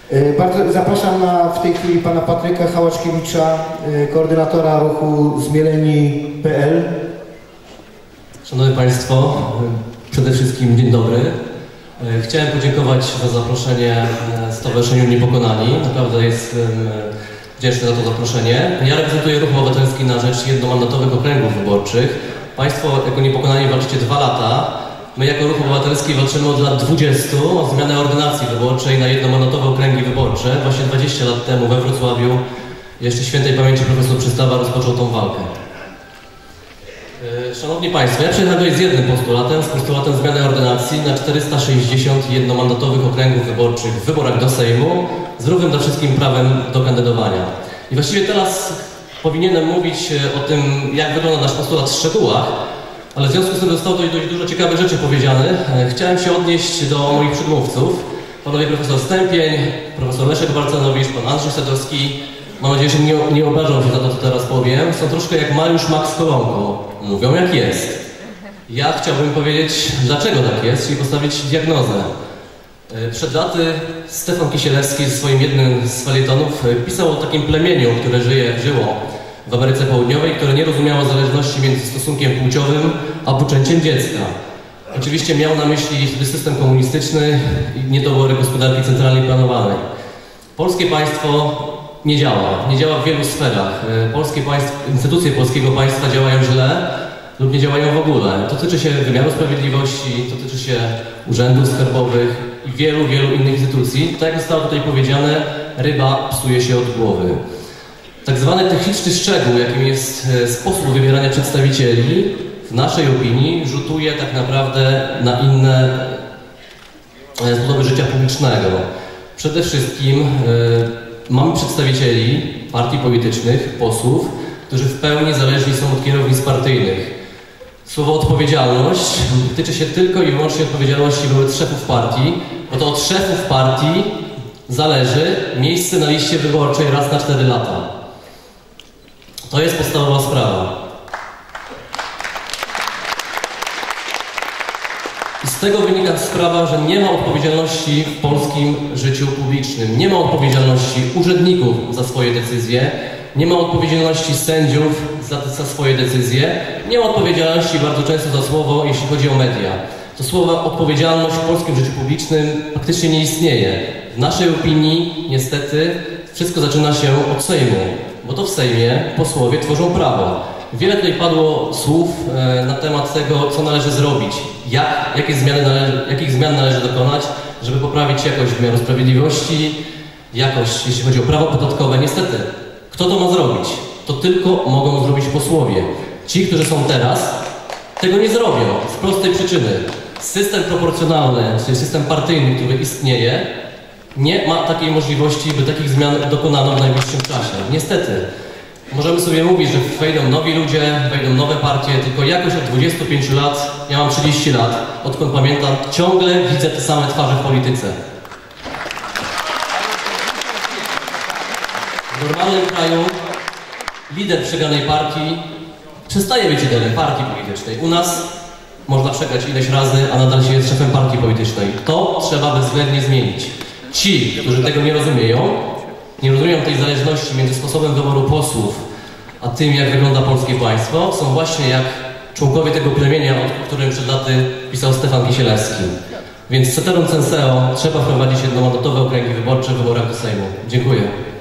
Bardzo zapraszam w tej chwili pana Patryka Hałaczkiewicza, koordynatora ruchu Zmieleni.pl. Szanowni Państwo, przede wszystkim dzień dobry. Chciałem podziękować za zaproszenie Stowarzyszeniu Niepokonani. Naprawdę jestem wdzięczny za to zaproszenie. Ja reprezentuję Ruch Obywatelski na rzecz jednomandatowych okręgów wyborczych. Państwo jako Niepokonani walczycie 2 lata. My jako Ruch Obywatelski walczymy od lat 20 o zmianę ordynacji wyborczej na jednomandatowe okręgi wyborcze. Właśnie 20 lat temu we Wrocławiu jeszcze świętej pamięci profesor Przystawa rozpoczął tą walkę. Szanowni Państwo, ja przyjechałem tutaj z jednym postulatem zmiany ordynacji na 460 jednomandatowych okręgów wyborczych w wyborach do Sejmu z równym dla wszystkim prawem do kandydowania. I właściwie teraz powinienem mówić o tym, jak wygląda nasz postulat w szczegółach, ale w związku z tym zostało dość dużo ciekawych rzeczy powiedzianych. Chciałem się odnieść do moich przedmówców, panowie profesor Stępień, profesor Leszek Balcanowicz, pan Andrzej Sadowski. Mam nadzieję, że nie obrażą się za to, co teraz powiem. Są troszkę jak Mariusz Max Kolonko. Mówią jak jest. Ja chciałbym powiedzieć, dlaczego tak jest, czyli postawić diagnozę. Przed laty Stefan Kisielewski w swoim jednym z felietonów pisał o takim plemieniu, które żyło w Ameryce Południowej, które nie rozumiało zależności między stosunkiem płciowym a poczęciem dziecka. Oczywiście miał na myśli wtedy system komunistyczny i niedobory gospodarki centralnej planowanej. Polskie państwo nie działa w wielu sferach. Instytucje polskiego państwa działają źle lub nie działają w ogóle. To tyczy się wymiaru sprawiedliwości, to tyczy się urzędów skarbowych i wielu innych instytucji. Tak jak zostało tutaj powiedziane, ryba psuje się od głowy. Tak zwany techniczny szczegół, jakim jest sposób wybierania przedstawicieli, w naszej opinii rzutuje tak naprawdę na inne sposoby życia publicznego. Przede wszystkim mamy przedstawicieli partii politycznych, posłów, którzy w pełni zależni są od kierownictw partyjnych. Słowo odpowiedzialność tyczy się tylko i wyłącznie odpowiedzialności wobec szefów partii, bo to od szefów partii zależy miejsce na liście wyborczej raz na 4 lata. To jest podstawowa sprawa. I z tego wynika sprawa, że nie ma odpowiedzialności w polskim życiu publicznym. Nie ma odpowiedzialności urzędników za swoje decyzje, nie ma odpowiedzialności sędziów za swoje decyzje, nie ma odpowiedzialności bardzo często za słowo, jeśli chodzi o media. To słowo odpowiedzialność w polskim życiu publicznym praktycznie nie istnieje. W naszej opinii, niestety, wszystko zaczyna się od Sejmu, bo to w Sejmie posłowie tworzą prawo. Wiele tutaj padło słów na temat tego, co należy zrobić, jakich zmian należy dokonać, żeby poprawić jakość wymiaru sprawiedliwości, jakość, jeśli chodzi o prawo podatkowe. Niestety, kto to ma zrobić? To tylko mogą zrobić posłowie. Ci, którzy są teraz, tego nie zrobią z prostej przyczyny. System proporcjonalny, czyli system partyjny, który istnieje, nie ma takiej możliwości, by takich zmian dokonano w najbliższym czasie. Niestety. Możemy sobie mówić, że wejdą nowi ludzie, wejdą nowe partie, tylko jakoś od 25 lat, ja mam 30 lat, odkąd pamiętam, ciągle widzę te same twarze w polityce. W normalnym kraju lider przegranej partii przestaje być liderem partii politycznej. U nas można przegrać ileś razy, a nadal się jest szefem partii politycznej. To trzeba bezwzględnie zmienić. Ci, którzy tego nie rozumieją tej zależności między sposobem wyboru posłów, a tym, jak wygląda polskie państwo, są właśnie jak członkowie tego plemienia, o którym przed laty pisał Stefan Kisielewski. Więc ceterum censeo trzeba wprowadzić jednomandatowe okręgi wyborcze w wyborach do Sejmu. Dziękuję.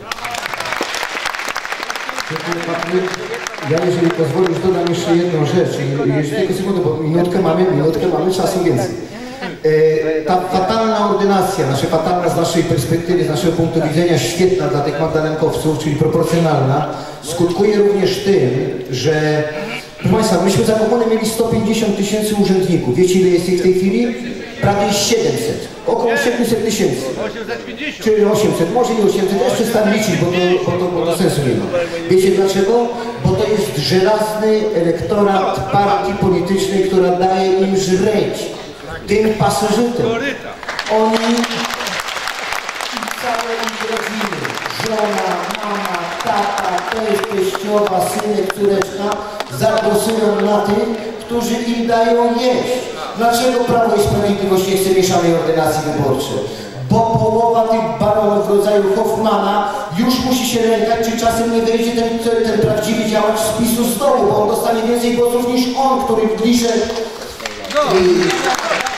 Dziękuję, Patryk. Ja, jeżeli pozwolisz, dodam jeszcze jedną rzecz. Jeszcze tylko sekundę, bo minutkę mamy czasu więcej. Ta fatalna ordynacja, fatalna z naszej perspektywy, z naszego punktu widzenia, świetna dla tych magdalenkowców, czyli proporcjonalna, skutkuje również tym, że, proszę Państwa, myśmy za komuny mieli 150 000 urzędników. Wiecie, ile jest ich w tej chwili? Prawie 700. Około 700 000. Czyli 800, może nie 800, też przestań liczyć, bo to sensu nie ma. Wiecie dlaczego? Bo to jest żelazny elektorat partii politycznej, która daje im żreć. Tym pasożytom. Oni i całe ich rodziny, żona, mama, tata, teściowa, synek, córeczka, zagłosują na tych, którzy im dają jeść. Dlaczego Prawo i Sprawiedliwość nie chce mieszanej ordynacji wyborczej? bo połowa tych baronów w rodzaju Hoffmana już musi się lękać, czy czasem nie wejdzie ten prawdziwy działacz z PiS-u z dołu, bo on dostanie więcej głosów niż on, który w liże...